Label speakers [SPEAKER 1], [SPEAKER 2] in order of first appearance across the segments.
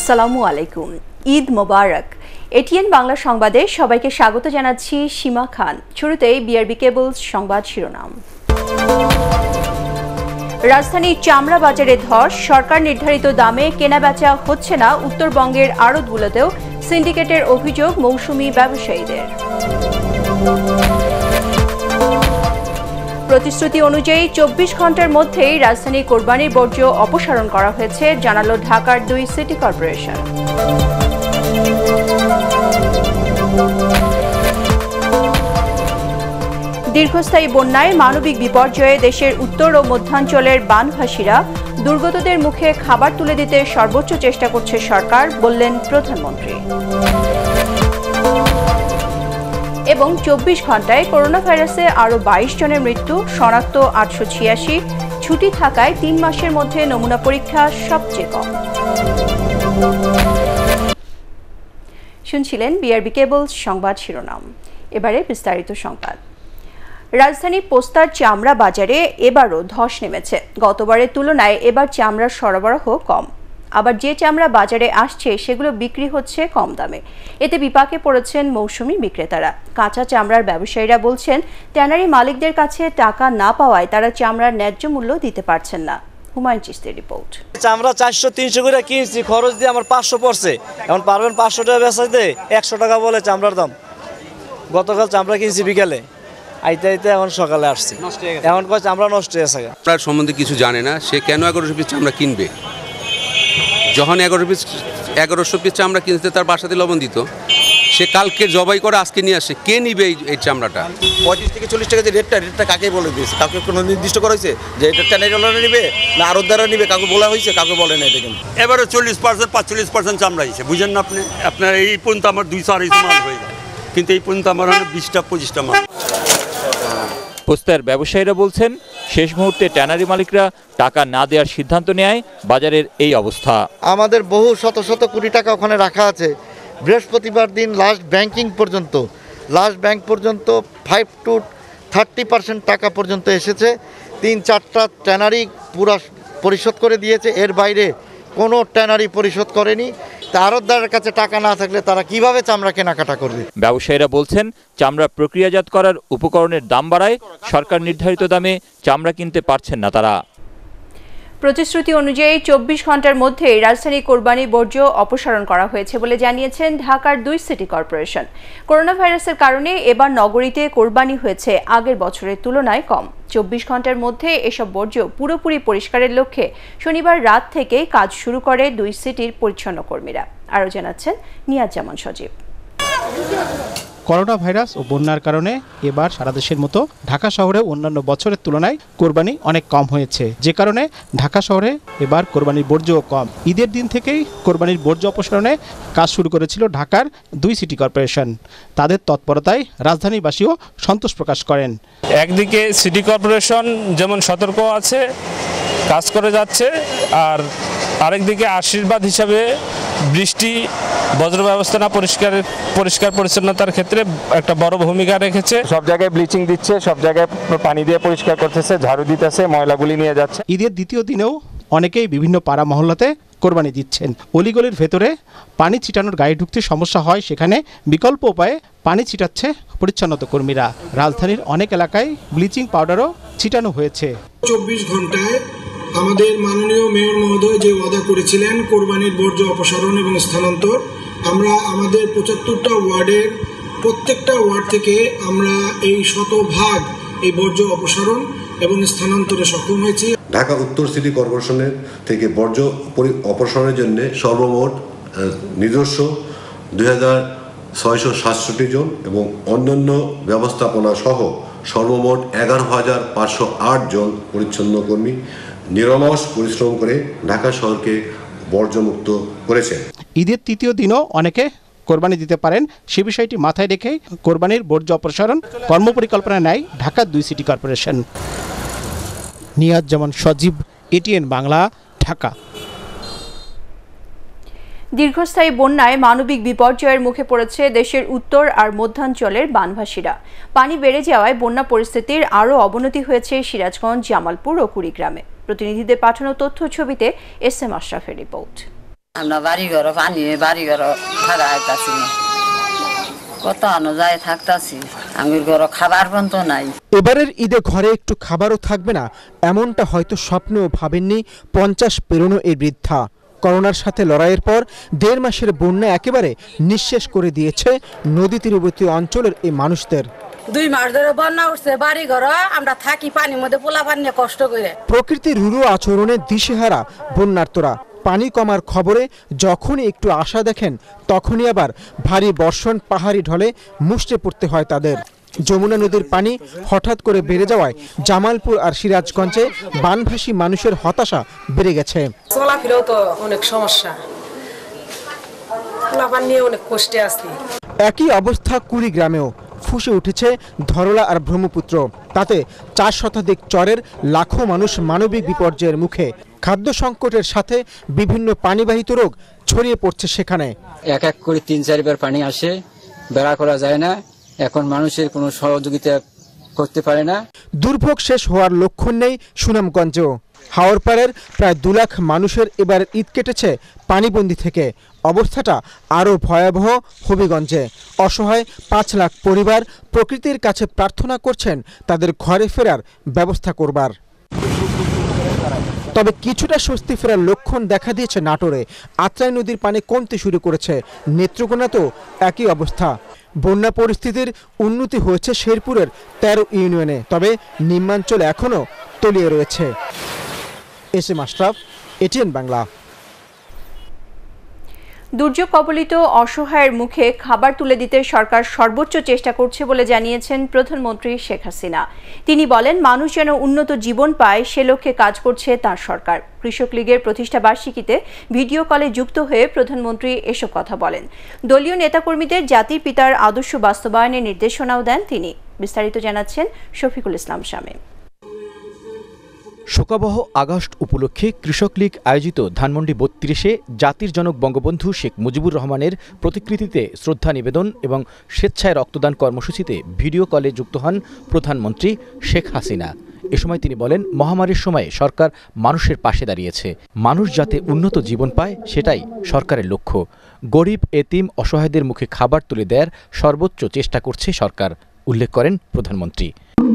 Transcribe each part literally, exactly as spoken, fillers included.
[SPEAKER 1] আসসালামু আলাইকুম, ঈদ মোবারক। এটিএন বাংলা সংবাদে সবাইকে স্বাগত জানাচ্ছি সীমা খান। শুরুতেই বিআরবি কেবলস সংবাদ শিরোনাম। রাজধানীর চামড়া বাজারে ধস, সরকার নির্ধারিত দামে কেনাবেচা হচ্ছে না উত্তরবঙ্গের আড়তগুলোতেও সিন্ডিকেটের অভিযোগ মৌসুমি ব্যবসায়ীদের। প্রতিশ্রুতি অনুযায়ী চব্বিশ ঘন্টার মধ্যেই রাজধানী কোরবানির বর্জ্য অপসারণ করা হয়েছে, জানালো ঢাকার দুই সিটি কর্পোরেশন। দীর্ঘস্থায়ী বন্যায় মানবিক বিপর্যয়ে দেশের উত্তর ও মধ্যাঞ্চলের বানভাসীরা দুর্গতদের মুখে খাবার তুলে দিতে সর্বোচ্চ চেষ্টা করছে সরকার, বললেন প্রধানমন্ত্রী। এবং চব্বিশ ঘন্টায় করোনা ভাইরাসে আরও বাইশ জনের মৃত্যু, শনাক্ত আটশো ছিয়াশি। ছুটি থাকায় তিন মাসের মধ্যে নমুনা পরীক্ষা সবচেয়ে কম। শুনছিলেন বিআরবি কেবলস সংবাদ শিরোনাম। এবারে বিস্তারিত সংবাদ। রাজধানী পোস্তার চামড়া বাজারে এবারও ধস নেমেছে। গতবারের তুলনায় এবার চামড়ার সরবরাহ কম, আবার যে চামড়া বাজারে আসছে সেগুলো বিক্রি হচ্ছে কম দামে। এতে বিপাকে পড়েছেন মৌসুমি বিক্রেতারা। কাঁচা চামড়ার ব্যবসায়ীরা বলছেন, ট্যানারি মালিকদের কাছে টাকা না পাওয়ায় তারা চামড়ার ন্যায্য মূল্য দিতে পারছেন না। হুমায়ুন চিস্তির রিপোর্ট।
[SPEAKER 2] চামড়া চারশো তিনশো করে কিনছি, খরচ দিয়ে আমার পাঁচশো পড়ছে। এখন পারবেন পাঁচশো টাকা বেচাইতে? একশো টাকা বলে চামড়ার দাম। গতকাল চামড়া কিনছি বিকালে, আইতে আইতে এখন সকালে আসছি, এখন কয় চামড়া নষ্ট হয়ে গেছে।
[SPEAKER 3] তার সম্বন্ধে কিছু জানে না, সে কেন এগারোশো পিস চামড়া কিনবে? যখন এগারো পিস এগারোশো পিস চামড়া কিনতে তার বাসাতে লবণ দিত, সে কালকে জবাই করে আজকে নিয়ে আসে। কে নিবে এই চামড়াটা?
[SPEAKER 4] পঁয়ত্রিশ থেকে চল্লিশ টাকা যে রেটটা রেটটা কাকে বলে দিয়েছে? কাউকে কোনো নির্দিষ্ট করা হয়েছে যে এটা ট্যানারি নিবে না আরতদাররা নিবে? কাউকে বলা হয়েছে? কাউকে বলে না। এটা কিন্তু
[SPEAKER 5] এবারে চল্লিশ পার্সেন্ট পাঁচচল্লিশ পার্সেন্ট চামড়া হয়েছে, বুঝেন না আপনি? আপনার এই পর্যন্ত আমার দুইশো আড়াইশো মাল হয়ে যায়, কিন্তু এই পর্যন্ত আমার হলো বিশটা পঁচিশটা মাল।
[SPEAKER 6] পোস্তার ব্যবসায়ীরা বলছেন, শেষ মুহূর্তে ট্যানারি মালিকরা টাকা না দেওয়ার সিদ্ধান্ত নেয় বাজারের এই অবস্থা।
[SPEAKER 7] আমাদের বহু শত শত কোটি টাকা ওখানে রাখা আছে। বৃহস্পতিবার দিন লাস্ট ব্যাংকিং পর্যন্ত লাস্ট ব্যাংক পর্যন্ত ফাইভ টু থার্টি পার্সেন্ট টাকা পর্যন্ত এসেছে। তিন চারটা ট্যানারি পুরা পরিশোধ করে দিয়েছে, এর বাইরে কোনো ট্যানারি পরিশোধ করেনি। আড়তদারের কাছে টাকা না থাকলে তারা কিভাবে চামড়া কেনাকাটা করবে?
[SPEAKER 6] ব্যবসায়ীরা বলছেন, চামড়া প্রক্রিয়াজাত করার উপকরণের দাম বাড়ায় সরকার নির্ধারিত দামে চামড়া কিনতে পারছেন না তারা।
[SPEAKER 1] প্রতিশ্রুতি অনুযায়ী চব্বিশ ঘন্টার মধ্যে রাজধানী কোরবানি বর্জ্য অপসারণ করা হয়েছে বলে জানিয়েছেন ঢাকার দুই সিটি কর্পোরেশন। করোনা ভাইরাসের কারণে এবার নগরীতে কোরবানি হয়েছে আগের বছরের তুলনায় কম। চব্বিশ ঘন্টার মধ্যে এসব বর্জ্য পুরোপুরি পরিষ্কারের লক্ষ্যে শনিবার রাত থেকেই কাজ শুরু করে দুই সিটির পরিচ্ছন্ন কর্মীরা। আরও জানাচ্ছেন নিয়াজ জামান সজীব।
[SPEAKER 8] করোনা ভাইরাস ও বন্যার কারণে এবার সারা দেশের মতো ঢাকা শহরে অন্যান্য বছরের তুলনায় কোরবানি অনেক কম হয়েছে, যে কারণে ঢাকা শহরে এবার কোরবানির বর্জ্যও কম। ঈদের দিন থেকেই কোরবানির বর্জ্য অপসারণে কাজ শুরু করেছিল ঢাকার দুই সিটি কর্পোরেশন। তাদের তৎপরতায় রাজধানীবাসীও সন্তোষ প্রকাশ করেন।
[SPEAKER 9] একদিকে সিটি কর্পোরেশন যেমন সতর্ক আছে, কাজ করে যাচ্ছে, আর আরেকদিকে আশীর্বাদ হিসাবে বৃষ্টি বজ্র ব্যবস্থাপনা পরিষ্কার পরিষ্কার পরিচ্ছন্নতার ক্ষেত্রে একটা বড় ভূমিকা রেখেছে।
[SPEAKER 10] সব জায়গায় ব্লিচিং দিচ্ছে, সব জায়গায় পানি দিয়ে পরিষ্কার করতেছে, ঝাড়ু দিতেছে, ময়লাগুলি নিয়ে যাচ্ছে।
[SPEAKER 8] ঈদের দ্বিতীয় দিনেও অনেকেই বিভিন্ন পাড়া মহল্লাতে কোরবানি দিচ্ছেন। অলিগলির ভেতরে পানি ছিটানোর গায়ে ঢুকতে সমস্যা হয়, সেখানে বিকল্প উপায়ে পানি ছিটাচ্ছে পরিচ্ছন্নতা কর্মীরা। রাজধানীর অনেক এলাকায় ব্লিচিং পাউডারও ছিটানো হয়েছে।
[SPEAKER 11] চব্বিশ ঘন্টায় আমাদের মাননীয় মেয়র মহোদয় যে ওয়াদা করেছিলেন কোরবানির বর্জ্য অপসারণ এবং স্থানান্তর, আমরা আমাদের পঁচাত্তরটা ওয়ার্ডের প্রত্যেকটা ওয়ার্ড থেকে আমরা এই শতভাগ এই বর্জ্য অপসারণ এবং স্থানান্তরে সক্ষম হয়েছি।
[SPEAKER 12] ঢাকা উত্তর সিটি কর্পোরেশনের থেকে বর্জ্য অপসারণের জন্য সর্বমোট নিজস্ব দুই হাজার ছয়শো সাতষট্টি জন এবং অন্যান্য ব্যবস্থাপনা সহ সর্বমোট এগারো হাজার পাঁচশো আট জন পরিচ্ছন্ন কর্মী নিরলস পরিশ্রম করে ঢাকা শহরকে বর্জ্যমুক্ত করেছে।
[SPEAKER 8] ঈদের তৃতীয় দিনও অনেকে কোরবানি দিতে পারেন, সে বিষয়টি মাথায় রেখে কোরবানির বর্জ্য অপসারণ কর্মপরিকল্পনা নেয় ঢাকার দুই সিটি কর্পোরেশন। নিয়াজ জামান সজীব, এটিএন বাংলা, ঢাকা।
[SPEAKER 1] দীর্ঘস্থায়ী বন্যায় মানবিক বিপর্যয়ের মুখে পড়েছে দেশের উত্তর আর মধ্যাঞ্চলের বানভাসীরা। পানি বেড়ে যাওয়ায় বন্যা পরিস্থিতির আরও অবনতি হয়েছে সিরাজগঞ্জ, জামালপুর ও কুড়িগ্রামে। প্রতিনিধিদের পাঠানো তথ্য ছবিতে এস এম আশরাফের রিপোর্ট।
[SPEAKER 13] আমরা বাড়ি ঘর পানি বাড়ি ঘর খাওয়া আইতাছি না, কত আনো যায় থাকতাছি, আমি ঘর খাবার পর্যন্ত নাই।
[SPEAKER 14] এবারের ঈদে ঘরে একটু খাবারও থাকবে না, এমনটা হয়তো স্বপ্নেও ভাবেননি পঞ্চাশ পেরোনো এই বৃদ্ধা। করোনার সাথে লড়াইয়ের পর দেড় মাসের বন্যা একেবারে নিঃশেষ করে দিয়েছে নদী তীরবর্তী অঞ্চলের এই মানুষদের।
[SPEAKER 15] দুই মাস ধরে বন্যা উঠছে, বাড়ি ঘর আমরা থাকি পানির মধ্যে, পোলা পানি কষ্ট করে।
[SPEAKER 14] প্রকৃতির রুরু আচরণে দিশেহারা বন্যার্তরা। পানি কমার খবরে যখনই একটু আশা দেখেন, তখনই আবার ভারী বর্ষণ পাহাড়ি ঢলে মুষড়ে পড়তে হয় তাদের। যমুনা নদীর পানি হঠাৎ করে বেড়ে যাওয়ায় জামালপুর আর সিরাজগঞ্জে বানভাসী মানুষের হতাশা বেড়ে গেছে।
[SPEAKER 15] চলাফেরাও তো অনেক সমস্যা, পোলাপান নিয়ে অনেক কষ্টে আছি।
[SPEAKER 14] একই অবস্থা কুড়িগ্রামেও। ফুসে উঠেছে ধরলা আর ব্রহ্মপুত্র। তাতে চার শতাধিক চরের লাখো মানুষ মানবিক বিপর্যয়ের মুখে। খাদ্য সংকটের সাথে বিভিন্ন পানিবাহিত রোগ ছড়িয়ে পড়ছে সেখানে।
[SPEAKER 16] এক এক করে তিন চারবার পানি আসে, বেড়া করা যায় না, এখন মানুষের কোনো সহযোগিতা করতে পারে না।
[SPEAKER 14] দুর্ভোগ শেষ হওয়ার লক্ষণ নেই সুনামগঞ্জেও। হাওরপাড়ের প্রায় দু লাখ মানুষের এবার ঈদ কেটেছে পানিবন্দী থেকে। অবস্থাটা আরও ভয়াবহ হবিগঞ্জে। অসহায় পাঁচ লাখ পরিবার প্রকৃতির কাছে প্রার্থনা করছেন তাদের ঘরে ফেরার ব্যবস্থা করবার। তবে কিছুটা স্বস্তি ফেরার লক্ষণ দেখা দিয়েছে নাটোরে। আত্রাই নদীর পানি কমতে শুরু করেছে। নেত্রকোনাতেও একই অবস্থা। বন্যা পরিস্থিতির উন্নতি হয়েছে শেরপুরের তেরো ইউনিয়নে, তবে নিম্নাঞ্চল এখনও তলিয়ে রয়েছে। S M Ashraf, ATN Bangla.
[SPEAKER 1] দুর্যোগ কবলিত অসহায়ের মুখে খাবার তুলে দিতে সরকার সর্বোচ্চ চেষ্টা করছে বলে জানিয়েছেন প্রধানমন্ত্রী শেখ হাসিনা। তিনি বলেন, মানুষ যেন উন্নত জীবন পায় সে লক্ষ্যে কাজ করছে তার সরকার। কৃষক লীগের প্রতিষ্ঠা বার্ষিকীতে ভিডিও কলে যুক্ত হয়ে প্রধানমন্ত্রী এসব কথা বলেন। দলীয় নেতাকর্মীদের জাতির পিতার আদর্শ বাস্তবায়নের নির্দেশনাও দেন তিনি। বিস্তারিত জানাচ্ছেন শফিকুল ইসলাম শামীম।
[SPEAKER 17] শোকাবহ আগস্ট উপলক্ষে কৃষক লীগ আয়োজিত ধানমন্ডি বত্রিশে জাতির জনক বঙ্গবন্ধু শেখ মুজিবুর রহমানের প্রতিকৃতিতে শ্রদ্ধা নিবেদন এবং স্বেচ্ছায় রক্তদান কর্মসূচিতে ভিডিও কলে যুক্ত হন প্রধানমন্ত্রী শেখ হাসিনা। এ সময় তিনি বলেন, মহামারীর সময়ে সরকার মানুষের পাশে দাঁড়িয়েছে। মানুষ যাতে উন্নত জীবন পায় সেটাই সরকারের লক্ষ্য। গরিব, এতিম, অসহায়দের মুখে খাবার তুলে দেওয়ার সর্বোচ্চ চেষ্টা করছে সরকার, উল্লেখ করেন প্রধানমন্ত্রী।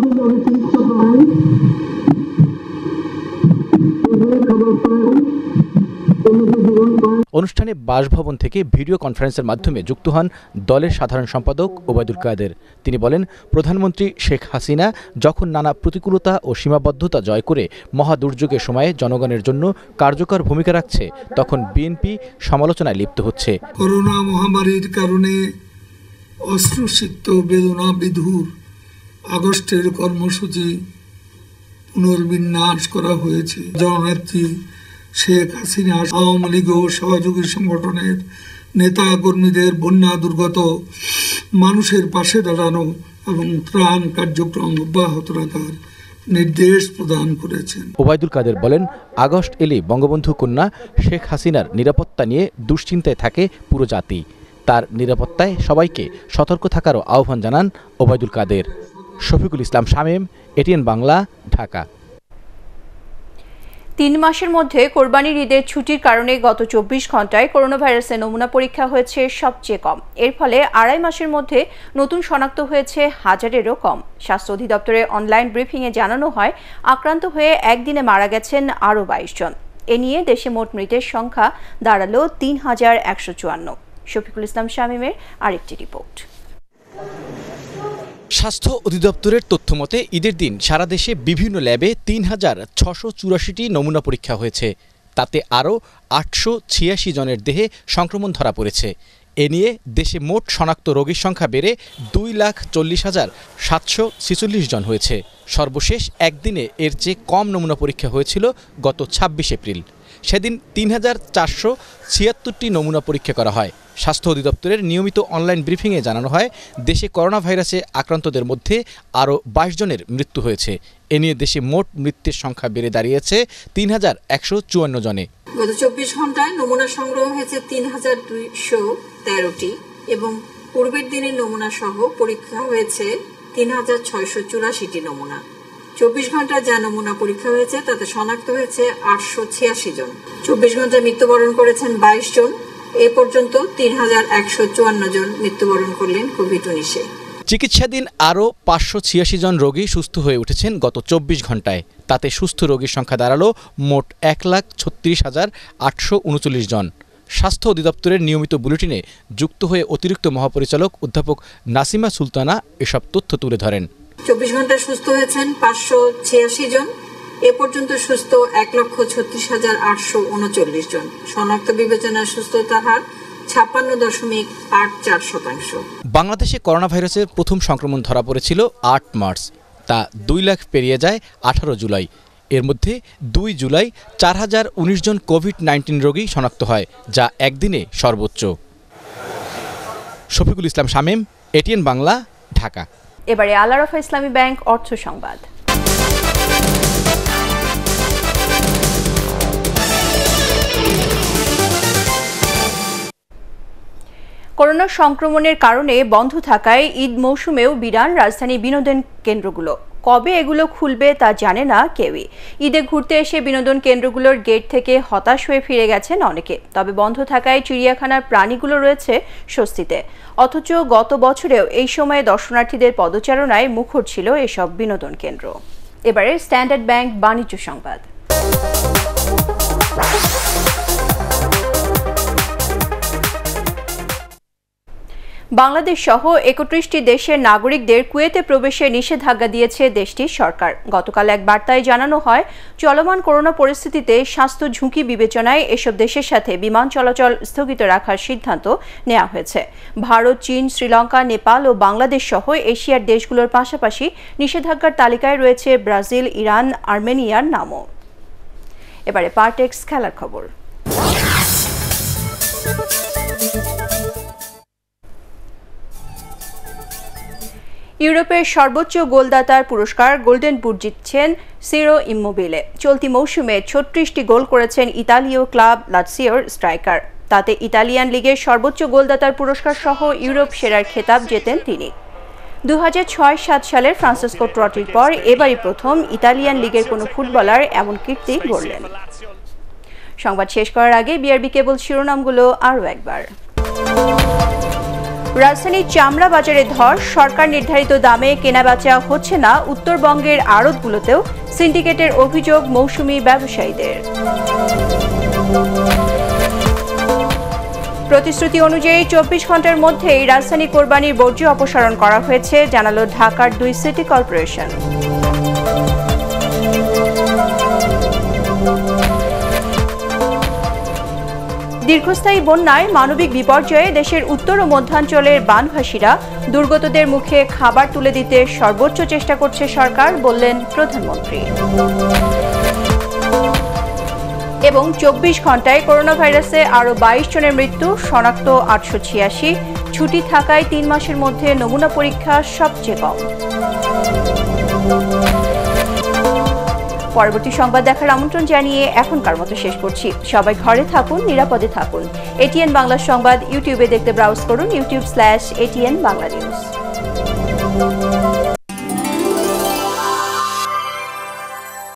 [SPEAKER 17] অনুষ্ঠানে বাসভবন থেকে ভিডিও কনফারেন্সের মাধ্যমে যুক্ত হন দলের সাধারণ সম্পাদক ওবায়দুল কাদের। তিনি বলেন, প্রধানমন্ত্রী শেখ হাসিনা যখন নানা প্রতিকূলতা ও সীমাবদ্ধতা জয় করে মহা দুর্যোগের সময়ে জনগণের জন্য কার্যকর ভূমিকা রাখছে, তখন বিএনপি সমালোচনায় লিপ্ত হচ্ছে।
[SPEAKER 11] করোনা মহামারীর কারণে অশ্রুসিক্ত বেদনা বিধুর আগস্টের কর্মসূচি পুনর্বিন্যাস করা হয়েছে। জননেত্রী শেখ হাসিনা আওয়ামী লীগ ও সহযোগী সংগঠনের নেতা কর্মীদের বন্যা দুর্গত মানুষের পাশে দাঁড়ানো এবং ত্রাণ কার্যক্রম অব্যাহত রাখার নির্দেশ প্রদান করেছেন।
[SPEAKER 17] ওবায়দুল কাদের বলেন, আগস্ট এলে বঙ্গবন্ধু কন্যা শেখ হাসিনার নিরাপত্তা নিয়ে দুশ্চিন্তায় থাকে পুরো জাতি। তার নিরাপত্তায় সবাইকে সতর্ক থাকারও আহ্বান জানান ওবায়দুল কাদের। শফিকুল ইসলাম শামীম, এটিএন বাংলা, ঢাকা।
[SPEAKER 1] তিন মাসের মধ্যে কোরবানির ঈদের ছুটির কারণে গত চব্বিশ ঘন্টায় করোনা ভাইরাসের নমুনা পরীক্ষা হয়েছে সবচেয়ে কম। এর ফলে আড়াই মাসের মধ্যে নতুন শনাক্ত হয়েছে হাজারেরও কম। স্বাস্থ্য অধিদপ্তরের অনলাইন ব্রিফিংয়ে জানানো হয়, আক্রান্ত হয়ে একদিনে মারা গেছেন আরও বাইশ জন। এ নিয়ে দেশে মোট মৃতের সংখ্যা দাঁড়ালো তিন হাজার একশো চুয়ান্ন। শফিকুল ইসলাম শামীমের আরেকটি রিপোর্ট।
[SPEAKER 17] স্বাস্থ্য অধিদপ্তরের তথ্য মতে ঈদের দিন সারা দেশে বিভিন্ন ল্যাবে তিন হাজার ছশো চুরাশিটি নমুনা পরীক্ষা হয়েছে। তাতে আরও আটশো ছিয়াশি জনের দেহে সংক্রমণ ধরা পড়েছে। এ নিয়ে দেশে মোট শনাক্ত রোগীর সংখ্যা বেড়ে দুই লাখ চল্লিশ হাজার সাতশো ছেচল্লিশ জন হয়েছে। সর্বশেষ একদিনে এর চেয়ে কম নমুনা পরীক্ষা হয়েছিল গত ছাব্বিশ এপ্রিল। সেদিন তিন হাজার চারশো ছিয়াত্তরটি নমুনা পরীক্ষা করা হয়। স্বাস্থ্য অধিদপ্তরের নিয়মিত অনলাইন ব্রিফিংয়ে জানানো হয়, দেশে করোনা ভাইরাসে আক্রান্তদের মধ্যে আরও বাইশ জনের মৃত্যু হয়েছে। এ নিয়ে দেশে মোট মৃত্যুর সংখ্যা বেড়ে দাঁড়িয়েছে তিন হাজার একশো চুয়ান্ন জনে।
[SPEAKER 18] গত চব্বিশ ঘন্টায় নমুনা সংগ্রহ হয়েছে তিন হাজার দুইশো তেরোটি এবং পূর্বের দিনের নমুনা সহ পরীক্ষা হয়েছে তিন হাজার ছয়শো চুরাশিটি নমুনা। চব্বিশ ঘন্টা যা নমুনা পরীক্ষা হয়েছে তাতে শনাক্ত হয়েছে আটশো ছিয়াশি জন। চব্বিশ ঘন্টায় মৃত্যুবরণ করেছেন বাইশ জন। এ পর্যন্ত তিন হাজার একশো চুয়ান্ন জন মৃত্যুবরণ করলেন কোভিড উনিশে।
[SPEAKER 17] চিকিৎসাধীন আরও পাঁচশো ছিয়াশি জন রোগী সুস্থ হয়ে উঠেছেন গত চব্বিশ ঘন্টায়। তাতে সুস্থ রোগীর সংখ্যা দাঁড়ালো মোট এক লাখ ছত্রিশ হাজার আটশো উনচল্লিশ জন। স্বাস্থ্য অধিদপ্তরের নিয়মিত বুলেটিনে যুক্ত হয়ে অতিরিক্ত মহাপরিচালক অধ্যাপক নাসিমা সুলতানা এসব তথ্য তুলে ধরেন।
[SPEAKER 18] চব্বিশ ঘন্টায় সুস্থ হয়েছেন পাঁচশো ছিয়াশি জন। এ পর্যন্ত সুস্থ এক লক্ষ ছত্রিশ হাজার আটশো উনচল্লিশ জন। শনাক্ত বিবেচনার সুস্থতার হার ছাপ্পান্ন দশমিক আট চার শতাংশ।
[SPEAKER 17] বাংলাদেশে করোনা ভাইরাসের প্রথম সংক্রমণ ধরা পড়েছিল আট মার্চ। তা দুই লাখ পেরিয়ে যায় আঠারো জুলাই। এর মধ্যে দুই জুলাই চার হাজার উনিশ জন কোভিড নাইন্টিন রোগী শনাক্ত হয়, যা একদিনে সর্বোচ্চ। শফিকুল ইসলাম শামীম, এটিএন বাংলা, ঢাকা।
[SPEAKER 1] এবারে আল আরাফা ইসলামী ব্যাংক অর্থ সংবাদ। করোনা সংক্রমণের কারণে বন্ধ থাকায় ঈদ মৌসুমেও বিরান রাজধানী বিনোদন কেন্দ্রগুলো। কবে এগুলো খুলবে তা জানে না কেউই। ঈদে ঘুরতে এসে বিনোদন কেন্দ্রগুলোর গেট থেকে হতাশ হয়ে ফিরে গেছেন অনেকে। তবে বন্ধ থাকায় চিড়িয়াখানার প্রাণীগুলো রয়েছে স্বস্তিতে। অথচ গত বছরেও এই সময়ে দর্শনার্থীদের পদচারণায় মুখর ছিল এসব বিনোদন কেন্দ্র। এবারে স্ট্যান্ডার্ড ব্যাংক বাণিজ্য সংবাদ। বাংলাদেশ সহ একত্রিশটি দেশের নাগরিকদের কুয়েতে প্রবেশে নিষেধাজ্ঞা দিয়েছে দেশটির সরকার। গতকাল এক বার্তায় জানানো হয়, চলমান করোনা পরিস্থিতিতে স্বাস্থ্য ঝুঁকি বিবেচনায় এসব দেশের সাথে বিমান চলাচল স্থগিত রাখার সিদ্ধান্ত নেওয়া হয়েছে। ভারত, চীন, শ্রীলঙ্কা, নেপাল ও বাংলাদেশ সহ এশিয়ার দেশগুলোর পাশাপাশি নিষেধাজ্ঞার তালিকায় রয়েছে ব্রাজিল, ইরান, আর্মেনিয়ার নামও। এবারে পার্টেক্স খেলার খবর। ইউরোপের সর্বোচ্চ গোলদাতার পুরস্কার গোল্ডেন বুট জিতছেন সিরো ইম্মোবিলে। চলতি মৌসুমে ছত্রিশটি গোল করেছেন ইতালীয় ক্লাব লাৎসিওর স্ট্রাইকার। তাতে ইতালিয়ান লিগের সর্বোচ্চ গোলদাতার পুরস্কার সহ ইউরোপ সেরার খেতাব জেতেন তিনি। দু হাজার ছয় সাত সালের ফ্রান্সিসকো ট্রটির পর এবারই প্রথম ইতালিয়ান লিগের কোনো ফুটবলার এমন কীর্তি গড়লেন। সংবাদ শেষ করার আগে বিআরবি কেবল শিরোনামগুলো আরও একবার। রাজধানীর চামড়া বাজারে ধস, সরকার নির্ধারিত দামে কেনাবেচা হচ্ছে না উত্তরবঙ্গের আড়তগুলোতেও, সিন্ডিকেটের অভিযোগ মৌসুমি ব্যবসায়ীদের। প্রতিশ্রুতি অনুযায়ী চব্বিশ ঘন্টার মধ্যেই রাজধানী কোরবানির বর্জ্য অপসারণ করা হয়েছে, জানালো ঢাকার দুই সিটি কর্পোরেশন। দীর্ঘস্থায়ী বন্যায় মানবিক বিপর্যয়ে দেশের উত্তর ও মধ্যাঞ্চলের বানভাসীরা দুর্গতদের মুখে খাবার তুলে দিতে সর্বোচ্চ চেষ্টা করছে সরকার, বললেন প্রধানমন্ত্রী। এবং চব্বিশ ঘন্টায় করোনা ভাইরাসে আরও বাইশ জনের মৃত্যু, শনাক্ত আটশো ছিয়াশি। ছুটি থাকায় তিন মাসের মধ্যে নমুনা পরীক্ষা সবচেয়ে কম। পরবর্তী সংবাদ দেখার আমন্ত্রণ জানিয়ে এখনকার মতো শেষ করছি। সবাই ঘরে থাকুন, নিরাপদে থাকুন। এটিএন বাংলা সংবাদ ইউটিউবে দেখতে ব্রাউজ করুন YouTube slash ATN Bangla news.